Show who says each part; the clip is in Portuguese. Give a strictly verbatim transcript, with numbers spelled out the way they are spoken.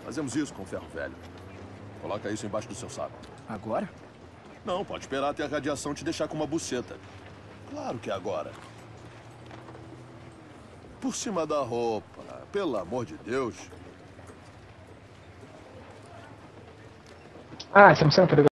Speaker 1: Fazemos isso com ferro velho. Coloca isso embaixo do seu saco.
Speaker 2: Agora?
Speaker 1: Não, pode esperar até a radiação te deixar com uma buceta. Claro que é agora. Por cima da roupa, pelo amor de Deus.
Speaker 2: Ah, essa não é